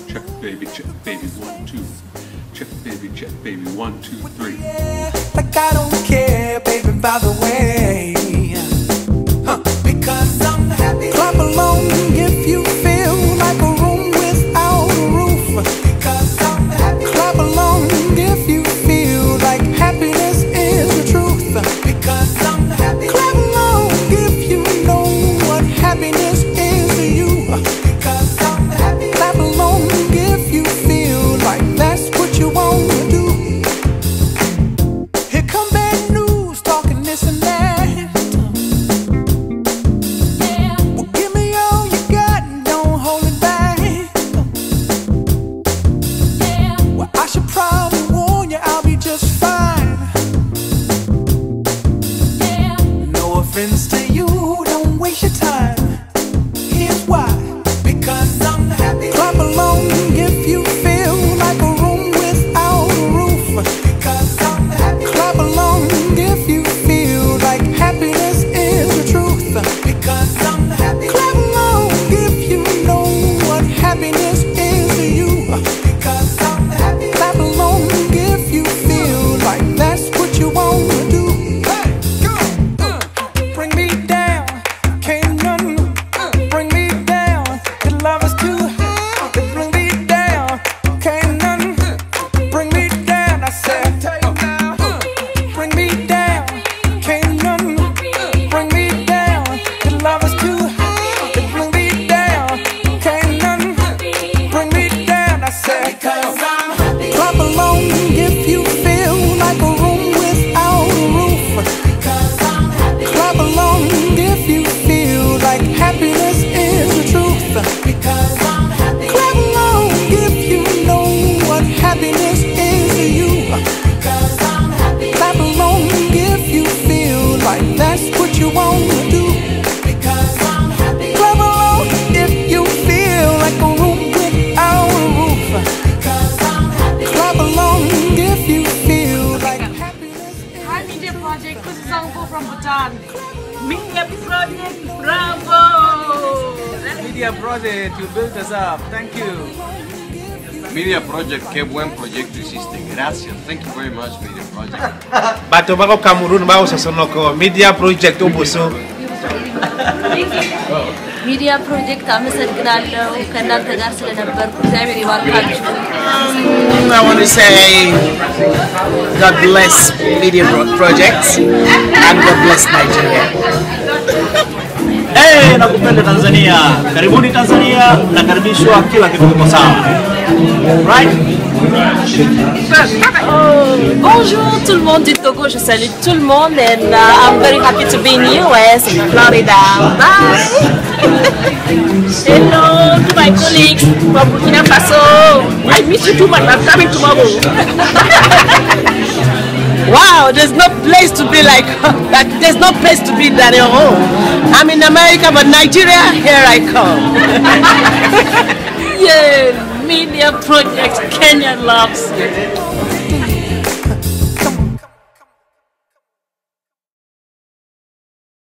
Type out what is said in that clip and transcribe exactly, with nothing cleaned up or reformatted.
check baby, check baby, one, two. Check baby, check baby, one, two, three. Like I don't care, baby, by the way. Huh. Because I'm happy. Clap along if you feel like a room without a roof. Because I'm happy. Clap along if you feel like happiness is the truth. Because I'm happy. Clap along if you know what happiness is to you. Because I'm happy. Clap along if you feel like that's what you want to do. Here come bad news, talking this and that. Yeah. Well, give me all you got and don't hold it back. Yeah. Well, I should probably warn you, I'll be just fine. Yeah. No offense to you, don't waste your time. Here's why. Because I'm happy. Clap along if you feel like a room without a roof. Because I'm happy. Clap along if you feel like happiness is the truth. Because I'm happy. Clap along if you know what happiness is to you. Because I'm happy. Clap along if you feel like that's what you want to do. Hey, go. Uh, bring me down, can't none bring me down. Your love is too high. Bring me down, can't none bring me down. I said, uh, bring me down, can't none bring me down. Your love is too high. Bring me down, can't none bring me down. I said, because I'm happy. Clap along if you feel like a room without a roof. Because I'm happy. Clap along if you feel like happiness is the truth. Because I'm happy. Clap along if you know what happiness is to you. Because I'm happy. Clap along if you feel like that's what you want to do. Because I'm happy. Clap along if you feel like a room without a roof. Because I'm happy. Clap along if you feel like happiness is. Hi Media Project, this is Sangpo from Bhutan. Media Project, bravo! Media Project, you built us up. Thank you. Media Project, qué buen proyecto hiciste. Gracias. Thank you very much, Media Project. Bato bako Cameroon bao sa sonoko Media Project ubuso. Media Project አመሰግናለሁ ከእናንተ ጋር ስለነበርኩ እግዚአብሔር ይባርካችሁ። I want to say God bless Media Project and God bless Nigeria. Eh, nakupenda Tanzania. Karibuni Tanzania, nakaribishwa kila kitu kiko sawa. Right? Oh, bonjour tout le monde du Togo, je salue tout le monde and uh, I'm very happy to be in the U S in Florida. Bye. Hello to my colleagues from Burkina Faso. I miss you too much, I'm coming tomorrow. Wow, there's no place to be like that. There's no place to be than your home. I'm in America, but Nigeria, here I come. Yeah, Media Project, Kenya loves you.